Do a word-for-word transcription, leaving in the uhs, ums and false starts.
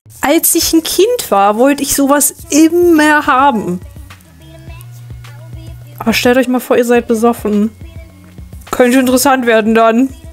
Als ich ein Kind war, wollte ich sowas immer haben. Aber stellt euch mal vor, ihr seid besoffen. Könnte interessant werden dann.